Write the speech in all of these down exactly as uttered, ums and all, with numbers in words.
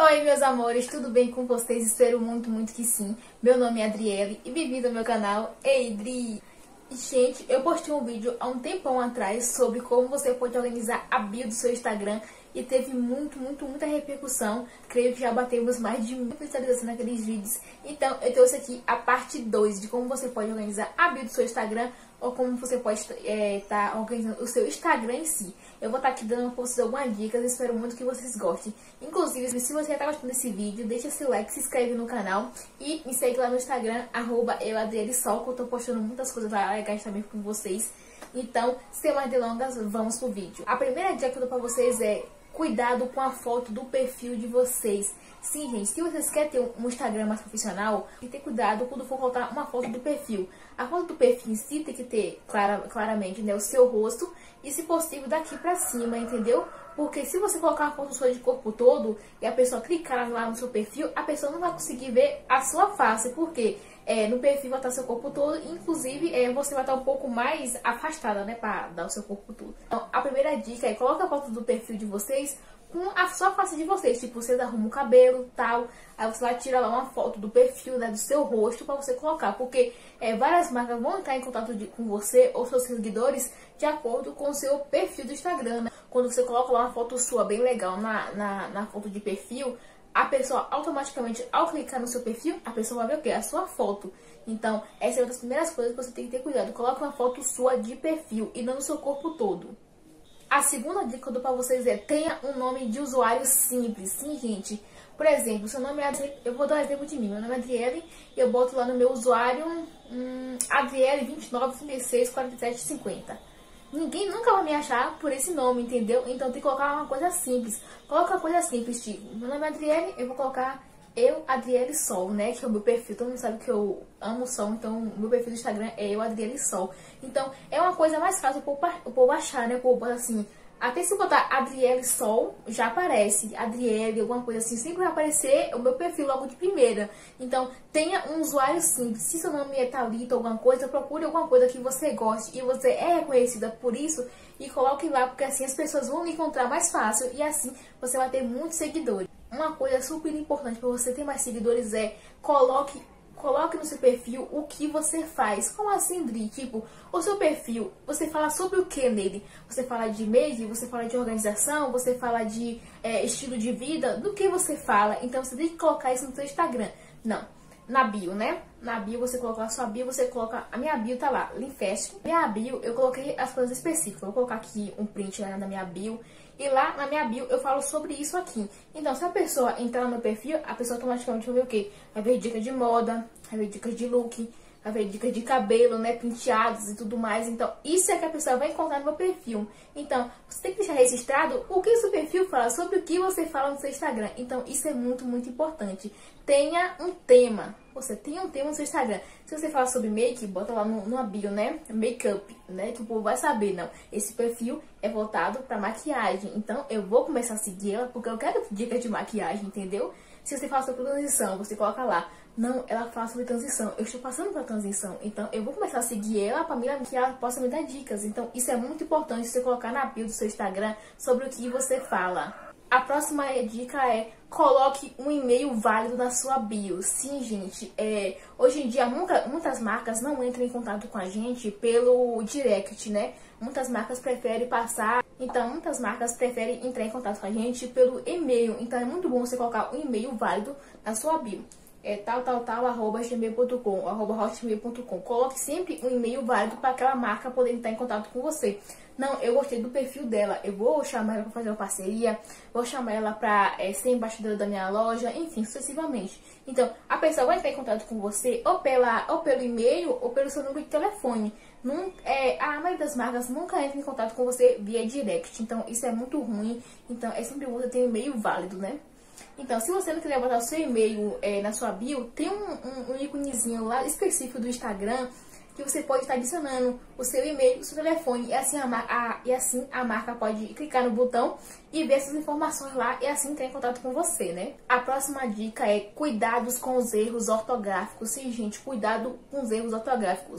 Oi, meus amores, tudo bem com vocês? Espero muito, muito que sim. Meu nome é Adriele e bem-vindo ao meu canal Eidri. Gente, eu postei um vídeo há um tempão atrás sobre como você pode organizar a bio do seu Instagram e teve muito, muito, muita repercussão. Creio que já batemos mais de mil visualizações naqueles vídeos. Então, eu trouxe aqui a parte dois de como você pode organizar a bio do seu Instagram ou como você pode estar é, tá organizando o seu Instagram em si. Eu vou estar aqui dando para vocês algumas dicas, espero muito que vocês gostem. Inclusive, se você já está gostando desse vídeo, deixa seu like, se inscreve no canal e me segue lá no Instagram, arroba euadrielisol, que eu estou postando muitas coisas lá legais também com vocês. Então, sem mais delongas, vamos pro vídeo. A primeira dica que eu dou para vocês é cuidado com a foto do perfil de vocês. Sim, gente, se vocês querem ter um Instagram mais profissional, tem que ter cuidado quando for colocar uma foto do perfil. A foto do perfil em si tem que ter clara, claramente, né, o seu rosto e, se possível, daqui pra cima, entendeu? Porque se você colocar uma foto sua de corpo todo e a pessoa clicar lá no seu perfil, a pessoa não vai conseguir ver a sua face, porque é, no perfil vai estar seu corpo todo, inclusive é, você vai estar um pouco mais afastada, né, para dar o seu corpo todo. Então, a primeira dica é coloca a foto do perfil de vocês com a sua face de vocês, tipo, vocês arrumam o cabelo, tal, aí você vai tirar lá uma foto do perfil, né, do seu rosto para você colocar, porque é, várias marcas vão entrar em contato de, com você ou seus seguidores de acordo com o seu perfil do Instagram, né? Quando você coloca lá uma foto sua bem legal na, na, na foto de perfil, a pessoa automaticamente, ao clicar no seu perfil, a pessoa vai ver o quê? A sua foto. Então, essa é uma das primeiras coisas que você tem que ter cuidado. Coloque uma foto sua de perfil e não no seu corpo todo. A segunda dica que eu dou pra vocês é tenha um nome de usuário simples. Sim, gente. Por exemplo, seu nome é Adriele, eu vou dar um exemplo de mim. Meu nome é Adriele e eu boto lá no meu usuário hum, Adriele vinte e nove, trinta e seis, quarenta e sete, cinquenta. Ninguém nunca vai me achar por esse nome, entendeu? Então tem que colocar uma coisa simples. Coloca uma coisa simples, tipo, meu nome é Adriele, eu vou colocar eu, Adriele Sol, né? Que é o meu perfil. Todo mundo sabe que eu amo sol, então o meu perfil do Instagram é eu, Adriele Sol. Então é uma coisa mais fácil o povo achar, né? O povo bota assim, até se botar Adriele Sol, já aparece. Adriele, alguma coisa assim, sempre vai aparecer o meu perfil logo de primeira. Então tenha um usuário simples. Se seu nome é Thalita, alguma coisa, procure alguma coisa que você goste e você é reconhecida por isso e coloque lá, porque assim as pessoas vão lhe encontrar mais fácil e assim você vai ter muitos seguidores. Uma coisa super importante para você ter mais seguidores é coloque, coloque no seu perfil o que você faz. Como assim, Dri? Tipo, o seu perfil, você fala sobre o que nele? Você fala de make, você fala de organização, você fala de é, estilo de vida? Do que você fala? Então você tem que colocar isso no seu Instagram. Não, na bio, né? Na bio você coloca a sua bio, você coloca... A minha bio tá lá, Linfest. Minha bio, eu coloquei as coisas específicas. Eu vou colocar aqui um print lá na minha bio. E lá na minha bio eu falo sobre isso aqui. Então, se a pessoa entrar no meu perfil, a pessoa automaticamente vai ver o quê? Vai ver dicas de moda, vai ver dicas de look, vai ver dicas de cabelo, né? Penteados e tudo mais. Então, isso é que a pessoa vai encontrar no meu perfil. Então, você tem que deixar registrado o que o seu perfil fala, sobre o que você fala no seu Instagram. Então, isso é muito, muito importante. Tenha um tema. Você tem um tema no seu Instagram. Se você fala sobre make, bota lá no, no bio, né? Makeup, né? Que o povo vai saber, não. Esse perfil é voltado pra maquiagem. Então, eu vou começar a seguir ela porque eu quero dicas de maquiagem, entendeu? Se você fala sobre transição, você coloca lá. Não, ela fala sobre transição. Eu estou passando por transição. Então, eu vou começar a seguir ela para que ela possa me dar dicas. Então, isso é muito importante você colocar na bio do seu Instagram sobre o que você fala. A próxima dica é coloque um e-mail válido na sua bio. Sim, gente, é, hoje em dia muita, muitas marcas não entram em contato com a gente pelo direct, né? Muitas marcas preferem passar, então muitas marcas preferem entrar em contato com a gente pelo e-mail. Então é muito bom você colocar um e-mail válido na sua bio. É tal, tal, tal, arroba gmail ponto com, arroba hotmail ponto com. Coloque sempre um e-mail válido para aquela marca poder entrar em contato com você. Não, eu gostei do perfil dela, eu vou chamar ela para fazer uma parceria, vou chamar ela para é, ser embaixadora da minha loja, enfim, sucessivamente. Então, a pessoa vai entrar em contato com você ou, pela, ou pelo e-mail ou pelo seu número de telefone. Não, é, a maioria das marcas nunca entra em contato com você via direct, então isso é muito ruim. Então, é sempre bom você ter um e-mail válido, né? Então, se você não quiser botar o seu e-mail é, na sua bio, tem um, um, um íconezinho lá específico do Instagram que você pode estar adicionando o seu e-mail, o seu telefone, e assim a, a, e assim a marca pode clicar no botão e ver essas informações lá e assim entrar em contato com você, né? A próxima dica é cuidados com os erros ortográficos. Sim, gente, cuidado com os erros ortográficos.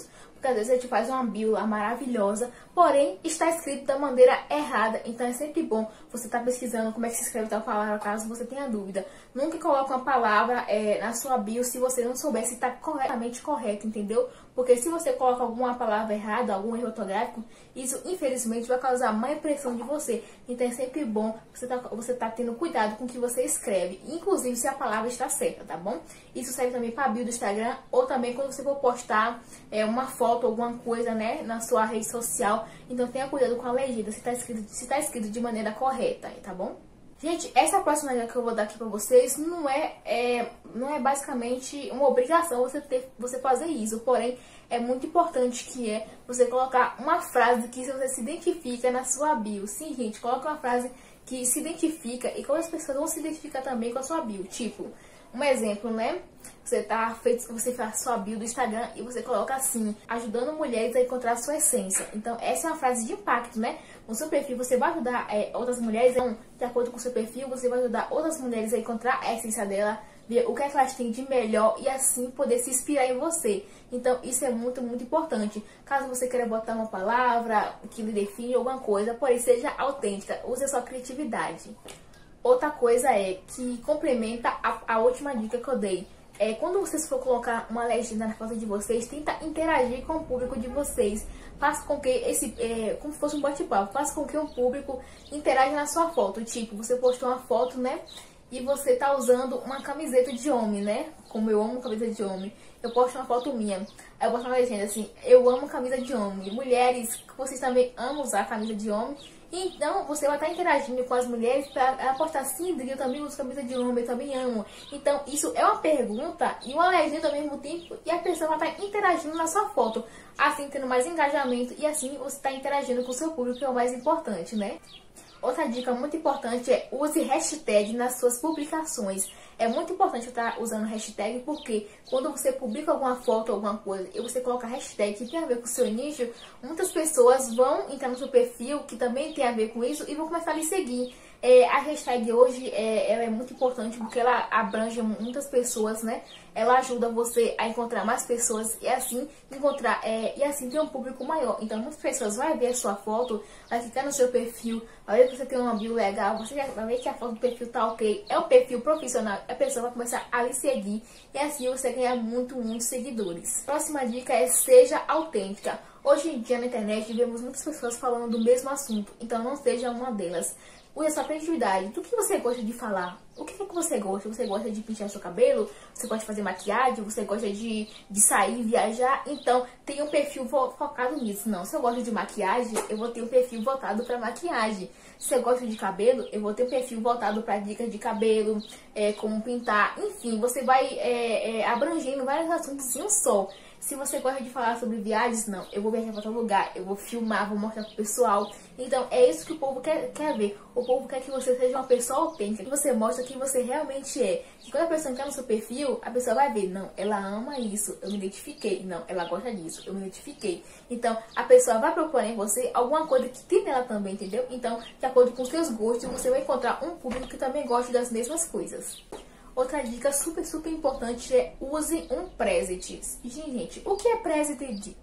porque às vezes a gente faz uma bio lá maravilhosa, porém está escrito da maneira errada. Então é sempre bom você estar tá pesquisando como é que se escreve tal palavra, caso você tenha dúvida. Nunca coloque uma palavra é, na sua bio se você não souber se está corretamente correto, entendeu? Porque se você coloca alguma palavra errada, algum erro ortográfico, isso infelizmente vai causar má impressão de você. Então é sempre bom você tá, você tá tendo cuidado com o que você escreve, inclusive se a palavra está certa, tá bom? Isso serve também para a bio do Instagram, ou também quando você for postar é, uma foto, alguma coisa, né, na sua rede social. Então tenha cuidado com a legenda, se está escrito, se tá escrito de maneira correta, tá bom? Gente, essa próxima dica que eu vou dar aqui pra vocês não é, é, não é basicamente uma obrigação você, ter, você fazer isso, porém é muito importante que é você colocar uma frase que você se identifica na sua bio. Sim, gente, coloca uma frase que se identifica e como as pessoas vão se identificar também com a sua bio. Tipo, um exemplo, né? Você tá feito, você faz sua bio do Instagram e você coloca assim: ajudando mulheres a encontrar sua essência. Então, essa é uma frase de impacto, né? No seu perfil, você vai ajudar é, outras mulheres, então, de acordo com o seu perfil, você vai ajudar outras mulheres a encontrar a essência dela, ver o que é que elas têm de melhor e assim poder se inspirar em você. Então, isso é muito, muito importante. Caso você queira botar uma palavra que lhe define alguma coisa, porém seja autêntica, use a sua criatividade. Outra coisa é que complementa a, a última dica que eu dei. É, quando vocês for colocar uma legenda na foto de vocês, tenta interagir com o público de vocês. Faça com que esse, é, como se fosse um bate-papo, faça com que o público interaja na sua foto. Tipo, você postou uma foto, né? E você tá usando uma camiseta de homem, né? Como eu amo camiseta de homem. Eu posto uma foto minha. Aí eu posto uma legenda assim: eu amo camisa de homem. Mulheres, vocês também amam usar camisa de homem. Então, você vai estar interagindo com as mulheres para postar assim: eu também uso camisa de homem, eu também amo. Então, isso é uma pergunta e uma legenda ao mesmo tempo, e a pessoa vai estar interagindo na sua foto, assim tendo mais engajamento, e assim você está interagindo com o seu público, que é o mais importante, né? Outra dica muito importante é: use hashtag nas suas publicações. É muito importante estar usando hashtag, porque quando você publica alguma foto, alguma coisa, e você coloca hashtag que tem a ver com o seu nicho, muitas pessoas vão entrar no seu perfil, que também tem a ver com isso, e vão começar a lhe seguir. É, a hashtag hoje é, ela é muito importante porque ela abrange muitas pessoas, né? Ela ajuda você a encontrar mais pessoas e assim encontrar é, e assim ter um público maior. Então muitas pessoas vão ver a sua foto, vai ficar no seu perfil, vai ver que você tem uma bio legal, você vai ver que a foto do perfil tá ok, é um perfil profissional, a pessoa vai começar a lhe seguir e assim você ganhar muito, muitos seguidores. Próxima dica é: seja autêntica. Hoje em dia na internet vemos muitas pessoas falando do mesmo assunto, então não seja uma delas. Use a sua criatividade. Do que você gosta de falar? O que é que você gosta? Você gosta de pintar seu cabelo? Você gosta de fazer maquiagem? Você gosta de, de sair, viajar? Então, tenha um perfil focado nisso. Não, se eu gosto de maquiagem, eu vou ter um perfil voltado para maquiagem. Se eu gosto de cabelo, eu vou ter um perfil voltado para dicas de cabelo, é, como pintar. Enfim, você vai é, é, abrangendo vários assuntos em um só. Se você gosta de falar sobre viagens, não, eu vou viajar para outro lugar, eu vou filmar, vou mostrar pro pessoal. Então, é isso que o povo quer, quer ver. O povo quer que você seja uma pessoa autêntica, que você mostre quem você realmente é. Que quando a pessoa entrar no seu perfil, a pessoa vai ver: não, ela ama isso, eu me identifiquei. Não, ela gosta disso, eu me identifiquei. Então, a pessoa vai procurar em você alguma coisa que tem nela também, entendeu? Então, de acordo com os seus gostos, você vai encontrar um público que também gosta das mesmas coisas. Outra dica super, super importante é: use um preset. Gente, o que é preset?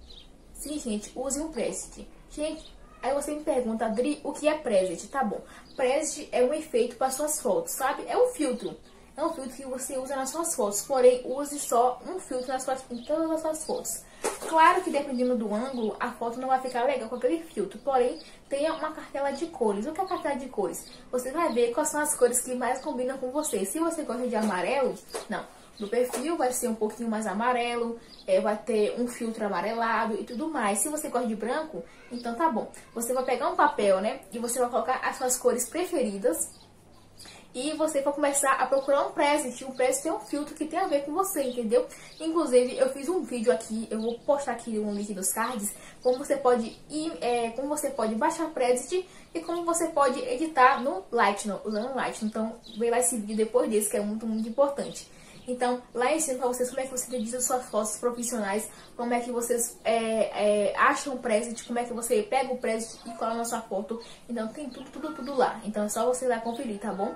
Sim, gente, use um preset. Gente, aí você me pergunta: Adri, o que é preset? Tá bom. Preset é um efeito para suas fotos, sabe? É um filtro. É um filtro que você usa nas suas fotos. Porém, use só um filtro nas suas, em todas as suas fotos. Claro que dependendo do ângulo, a foto não vai ficar legal com aquele filtro. Porém, tenha uma cartela de cores. O que é a cartela de cores? Você vai ver quais são as cores que mais combinam com você. Se você gosta de amarelo, não. No perfil vai ser um pouquinho mais amarelo, é, vai ter um filtro amarelado e tudo mais. Se você gosta de branco, então tá bom. Você vai pegar um papel, né? E você vai colocar as suas cores preferidas. E você vai começar a procurar um preset. Um preset é um filtro que tem a ver com você, entendeu? Inclusive, eu fiz um vídeo aqui, eu vou postar aqui um link dos cards, como você pode ir, é, como você pode baixar preset e como você pode editar no Lightroom, usando o Lightroom. Então, vê lá esse vídeo depois desse, que é muito, muito importante. Então, lá eu ensino pra vocês como é que você edita suas fotos profissionais, como é que vocês é, é, acham o preset, como é que você pega o preset e cola na sua foto. Então, tem tudo, tudo, tudo lá. Então, é só você ir lá conferir, tá bom?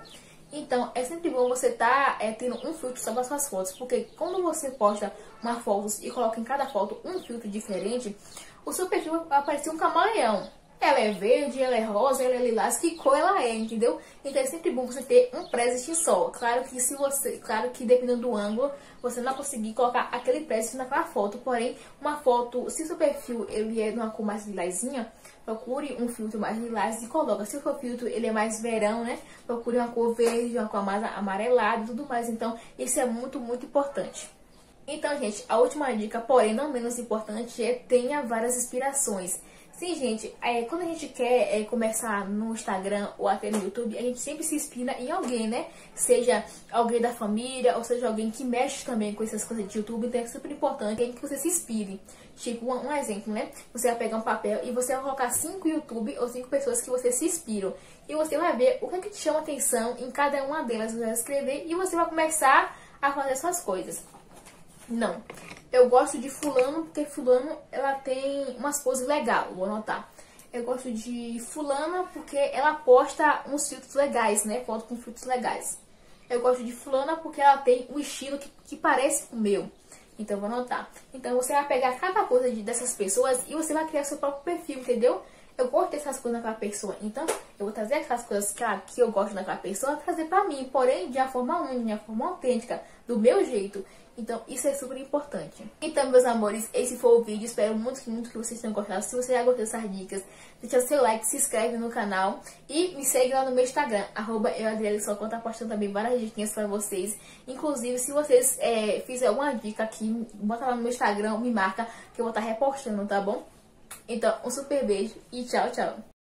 Então, é sempre bom você estar tá, é, tendo um filtro sobre as suas fotos, porque quando você posta uma foto e coloca em cada foto um filtro diferente, o seu perfil vai aparecer um camaleão. Ela é verde, ela é rosa, ela é lilás, que cor ela é, entendeu? Então é sempre bom você ter um preset só. Claro que se você, claro que dependendo do ângulo, você não vai conseguir colocar aquele preset naquela foto. Porém, uma foto, se o seu perfil ele é de uma cor mais lilazinha, procure um filtro mais lilás e coloca. Se o seu filtro ele é mais verão, né? Procure uma cor verde, uma cor mais amarelada e tudo mais. Então, isso é muito, muito importante. Então, gente, a última dica, porém não menos importante, é tenha várias inspirações. Sim, gente, é, quando a gente quer é, começar no Instagram ou até no YouTube, a gente sempre se inspira em alguém, né? Seja alguém da família, ou seja alguém que mexe também com essas coisas de YouTube, então é super importante que você se inspire. Tipo, um, um exemplo, né? Você vai pegar um papel e você vai colocar cinco YouTube ou cinco pessoas que você se inspiram. E você vai ver o que, é que te chama atenção em cada uma delas, você vai escrever e você vai começar a fazer suas coisas. Não, eu gosto de fulano porque fulano ela tem umas poses legais, vou anotar. Eu gosto de fulana porque ela posta uns filtros legais, né? Foto com filtros legais. Eu gosto de fulana porque ela tem um estilo que, que parece com o meu. Então, vou anotar. Então, você vai pegar cada coisa de, dessas pessoas e você vai criar seu próprio perfil, entendeu? Eu gosto dessas coisas naquela pessoa, então eu vou trazer aquelas coisas que, que eu gosto naquela pessoa, trazer pra mim, porém de uma forma única, de uma forma autêntica, do meu jeito. Então isso é super importante. Então, meus amores, esse foi o vídeo, espero muito, muito que vocês tenham gostado. Se você já gostou dessas dicas, deixa seu like, se inscreve no canal e me segue lá no meu Instagram, arroba eu, Adriele, só conta postando também várias dicas pra vocês. Inclusive, se vocês é, fizerem alguma dica aqui, bota lá no meu Instagram, me marca, que eu vou estar repostando, tá bom? Então, um super beijo e tchau, tchau.